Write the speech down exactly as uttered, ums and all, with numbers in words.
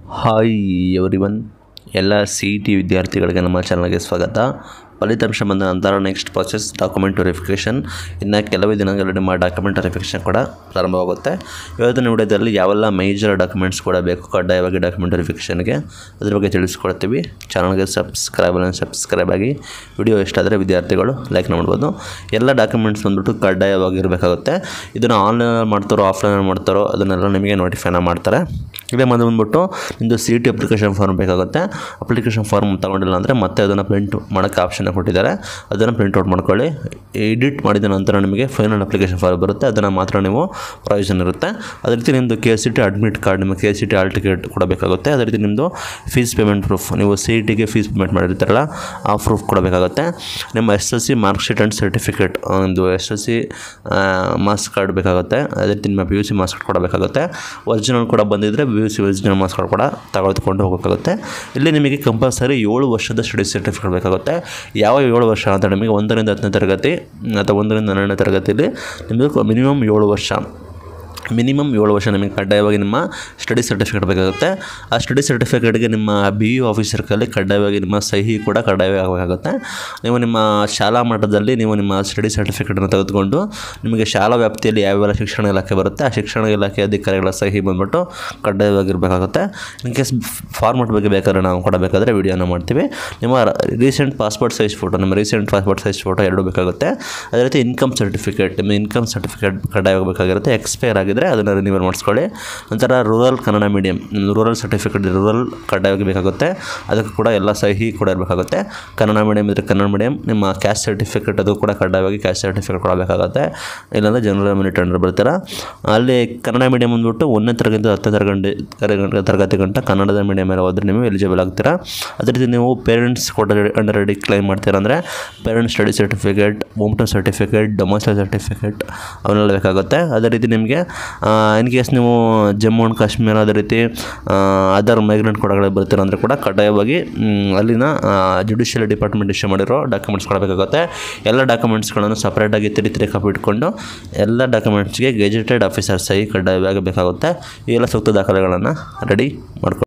Hi everyone, ಎಲ್ಲ C E T ವಿದ್ಯಾರ್ಥಿಗಳಿಗೆ ನಮ್ಮ ಚಾನಲ್ಗೆ ಸ್ವಾಗತ. ಫಲಿತಾಂಶ ಬಂದ ನಂತರ ನೆಕ್ಸ್ಟ್ ಪ್ರಾಸೆಸ್ ಡಾಕ್ಯುಮೆಂಟ್ ವೆರಿಫಿಕೇಷನ್. ಇನ್ನು ಕೆಲವೇ ದಿನಗಳಲ್ಲಿ ನಿಮ್ಮ ಡಾಕ್ಯುಮೆಂಟ್ ವೆರಿಫಿಕೇಷನ್ ಕೂಡ ಪ್ರಾರಂಭವಾಗುತ್ತೆ. ಇವತ್ತಿನ ವಿಡಿಯೋದಲ್ಲಿ ಯಾವೆಲ್ಲ ಮೇಜರ್ ಡಾಕ್ಯುಮೆಂಟ್ಸ್ ಕೂಡ ಬೇಕು ಕಡ್ಡಾಯವಾಗಿ ಡಾಕ್ಯುಮೆಂಟ್ ವೆರಿಫಿಕೇಷನ್ಗೆ ಅದ್ರ ಬಗ್ಗೆ ತಿಳಿಸ್ಕೊಡ್ತೀವಿ. ಚಾನಲ್ಗೆ ಸಬ್ಸ್ಕ್ರೈಬ್ ಸಬ್ಸ್ಕ್ರೈಬ್ ಆಗಿ. ವಿಡಿಯೋ ಇಷ್ಟ ಆದರೆ ವಿದ್ಯಾರ್ಥಿಗಳು ಲೈಕ್ ಮಾಡ್ಬೋದು. ಎಲ್ಲ ಡಾಕ್ಯುಮೆಂಟ್ಸ್ ಬಂದ್ಬಿಟ್ಟು ಕಡ್ಡಾಯವಾಗಿರಬೇಕಾಗುತ್ತೆ. ಇದನ್ನು ಆನ್ಲೈನಲ್ಲಿ ಮಾಡ್ತಾರೋ ಆಫ್ಲೈನಲ್ಲಿ ಮಾಡ್ತಾರೋ ಅದನ್ನೆಲ್ಲ ನಿಮಗೆ ನೋಟಿಫೈನ ಮಾಡ್ತಾರೆ. ಇದೇ ಮೊದಲು ಬಂದ್ಬಿಟ್ಟು ನಿಮ್ಮದು ಸಿ ಟಿ ಅಪ್ಲಿಕೇಶನ್ ಫಾರ್ಮ್ ಬೇಕಾಗುತ್ತೆ. ಅಪ್ಲಿಕೇಶನ್ ಫಾರ್ಮ್ ತಗೊಂಡಿಲ್ಲ ಅಂದರೆ ಮತ್ತೆ ಅದನ್ನು ಪ್ರಿಂಟ್ ಮಾಡೋಕ್ಕೆ ಆಪ್ಷನ್ ಕೊಟ್ಟಿದ್ದಾರೆ, ಅದನ್ನು ಪ್ರಿಂಟ್ಔಟ್ ಮಾಡ್ಕೊಳ್ಳಿ. ಎಡಿಟ್ ಮಾಡಿದ ನಂತರ ನಿಮಗೆ ಫೈನಲ್ ಅಪ್ಲಿಕೇಶನ್ ಫಾರ್ಮ್ ಬರುತ್ತೆ, ಅದನ್ನು ಮಾತ್ರ ನೀವು ಪ್ರೊವಿಷನ್ ಇರುತ್ತೆ. ಅದೇ ರೀತಿ ನಿಮ್ಮದು K C T admit card, ನಿಮ್ಮ K C T all ticket ಕೂಡ ಬೇಕಾಗುತ್ತೆ. ಅದೇ ರೀತಿ ನಿಮ್ಮದು ಫೀಸ್ ಪೇಮೆಂಟ್ ಪ್ರೂಫ್, ನೀವು ಸಿ ಇ ಟಿಗೆ ಫೀಸ್ ಪೇಮೆಂಟ್ ಮಾಡಿರ್ತಾರಲ್ಲ ಆ ಪ್ರೂಫ್ ಕೂಡ ಬೇಕಾಗುತ್ತೆ. ನಿಮ್ಮ S S C mark sheet and certificate, ಒಂದು S S C marks card ಬೇಕಾಗುತ್ತೆ. ಅದೇ ರೀತಿ ನಿಮ್ಮ P U C marks card ಕೂಡ ಬೇಕಾಗುತ್ತೆ. ಒರಿಜಿನಲ್ ಕೂಡ ಬಂದಿದ್ದರೆ P U C original marks card ಕೂಡ ತೆಗೆದುಕೊಂಡು ಹೋಗಬೇಕಾಗುತ್ತೆ. ಇಲ್ಲಿ ನಿಮಗೆ ಕಂಪಲ್ಸರಿ ಏಳು ವರ್ಷದ ಸ್ಟಡಿ ಸರ್ಟಿಫಿಕೇಟ್ ಬೇಕಾಗುತ್ತೆ. ಯಾವ ಏಳು ವರ್ಷ ಅಂತ ನಿಮಗೆ ಒಂದರಿಂದ ಹತ್ತನೇ ತರಗತಿ ಅಥವಾ ಒಂದರಿಂದ ಹನ್ನೆರಡನೇ ತರಗತಿಯಲ್ಲಿ ನಿಮ್ಮದು ಮಿನಿಮಮ್ ಏಳು ವರ್ಷ ಮಿನಿಮಮ್ ಏಳು ವರ್ಷ ನಿಮಗೆ ಕಡ್ಡಾಯವಾಗಿ ನಿಮ್ಮ ಸ್ಟಡಿ ಸರ್ಟಿಫಿಕೇಟ್ ಬೇಕಾಗುತ್ತೆ. ಆ ಸ್ಟಡಿ ಸರ್ಟಿಫಿಕೇಟ್ಗೆ ನಿಮ್ಮ ಬಿ ಯು ಆಫೀಸರ್ ಕೈಲಿ ಕಡ್ಡಾಯವಾಗಿ ನಿಮ್ಮ ಸಹಿ ಕೂಡ ಕಡ್ಡಾಯವಾಗಿ ಆಗಬೇಕಾಗುತ್ತೆ. ನೀವು ನಿಮ್ಮ ಶಾಲಾ ಮಟ್ಟದಲ್ಲಿ ನೀವು ನಿಮ್ಮ ಸ್ಟಡಿ ಸರ್ಟಿಫಿಕೇಟನ್ನು ತೆಗೆದುಕೊಂಡು ನಿಮಗೆ ಶಾಲಾ ವ್ಯಾಪ್ತಿಯಲ್ಲಿ ಯಾವ್ಯಾವ ಶಿಕ್ಷಣ ಇಲಾಖೆ ಬರುತ್ತೆ ಆ ಶಿಕ್ಷಣ ಇಲಾಖೆ ಅಧಿಕಾರಿಗಳ ಸಹಿ ಬಂದುಬಿಟ್ಟು ಕಡ್ಡಾಯವಾಗಿರಬೇಕಾಗುತ್ತೆ. ಇನ್ ಕೇಸ್ ಫಾರ್ಮೆಟ್ ಬಗ್ಗೆ ಬೇಕಾದ್ರೆ ನಾವು ಕೊಡಬೇಕಾದ್ರೆ ವೀಡಿಯೋನ ಮಾಡ್ತೀವಿ. ನಿಮ್ಮ ರೀಸೆಂಟ್ ಪಾಸ್ಪೋರ್ಟ್ ಸೈಜ್ ಫೋಟೋ, ನಿಮ್ಮ ರೀಸೆಂಟ್ ಪಾಸ್ಪೋರ್ಟ್ ಸೈಜ್ ಫೋಟೋ ಎರಡೂ ಬೇಕಾಗುತ್ತೆ. ಅದೇ ರೀತಿ ಇನ್ಕಮ್ ಸರ್ಟಿಫಿಕೇಟ್, ನಿಮ್ಮ ಇನ್ಕಮ್ ಸರ್ಟಿಫಿಕೇಟ್ ಕಡ್ಡಾಯವಾಗಬೇಕಾಗಿರುತ್ತೆ. ಎಕ್ಸ್ಪೈರ್ ಆಗಿದೆ ಅದನ್ನು ರಿನ್ಯೂವಲ್ ಮಾಡಿಸ್ಕೊಳ್ಳಿ. ನಂತರ rural Kannada medium, rural certificate rural ಕಡ್ಡಾಯವಾಗಿ ಬೇಕಾಗುತ್ತೆ, ಅದಕ್ಕೂ ಕೂಡ ಎಲ್ಲ ಸಹಿ ಕೂಡ ಇರಬೇಕಾಗುತ್ತೆ. ಕನ್ನಡ ಮೀಡಿಯಂ ಇದ್ದರೆ ಕನ್ನಡ ಮೀಡಿಯಂ, ನಿಮ್ಮ ಕ್ಯಾಸ್ಟ್ ಸರ್ಟಿಫಿಕೇಟ್ ಅದು ಕೂಡ ಕಡ್ಡಾಯವಾಗಿ ಕ್ಯಾಸ್ಟ್ ಸರ್ಟಿಫಿಕೇಟ್ ಕೊಡಬೇಕಾಗುತ್ತೆ. ಇಲ್ಲಾಂದರೆ ಜನರಲ್ ಮಿನಿಟ್ ಅಂಡರ್ ಬರ್ತೀರ. ಅಲ್ಲಿ ಕನ್ನಡ ಮೀಡಿಯಂ ಬಂದುಬಿಟ್ಟು ಒಂದನೇ ತರಗತಿ ಹತ್ತನೇ ತರಗತಿ ತರಗತಿ ಗಂಟ ಕನ್ನಡದ ಮೀಡಿಯಮಲ್ಲಿ ಹೋದರೆ ನೀವು ಎಲಿಜಿಬಲ್ ಆಗ್ತೀರಾ. ಅದೇ ರೀತಿ ನೀವು ಪೇರೆಂಟ್ಸ್ ಕೂಡ ಅಂಡರ್ ರೆಡಿ ಕ್ಲೈಮ್ ಮಾಡ್ತೀರಾ ಅಂದರೆ parents study certificate, home town certificate, domicile certificate ಅವನ್ನೆಲ್ಲ ಬೇಕಾಗುತ್ತೆ. ಅದೇ ರೀತಿ ನಿಮಗೆ ಇನ್ ಕೇಸ್ ನೀವು ಜಮ್ಮು ಆ್ಯಂಡ್ ಕಾಶ್ಮೀರ ಅದೇ ರೀತಿ ಅದರ್ ಮೈಗ್ರೆಂಟ್ ಕೊಡಗಡೆ ಬರ್ತೀರ ಅಂದರೆ ಕೂಡ ಕಡ್ಡಾಯವಾಗಿ ಅಲ್ಲಿನ ಜುಡಿಷಿಯಲ್ ಡಿಪಾರ್ಟ್ಮೆಂಟ್ ಇಶ್ಯೂ ಮಾಡಿರೋ ಡಾಕ್ಯುಮೆಂಟ್ಸ್ ಕೊಡಬೇಕಾಗುತ್ತೆ. ಎಲ್ಲ ಡಾಕ್ಯುಮೆಂಟ್ಸ್ಗಳನ್ನು ಸಪ್ರೇಟಾಗಿ ತಿರಿ ತಿರಿ ಕಾಪಿ ಇಟ್ಕೊಂಡು ಎಲ್ಲ ಡಾಕ್ಯುಮೆಂಟ್ಸ್ಗೆ ಗೆಜೆಟೆಡ್ ಆಫೀಸರ್ ಸಹಿ ಕಡ್ಡಾಯವಾಗಿ ಬೇಕಾಗುತ್ತೆ. ಈ ಎಲ್ಲ ಸೂಕ್ತ ದಾಖಲೆಗಳನ್ನು ರೆಡಿ ಮಾಡ್ಕೊಂಡು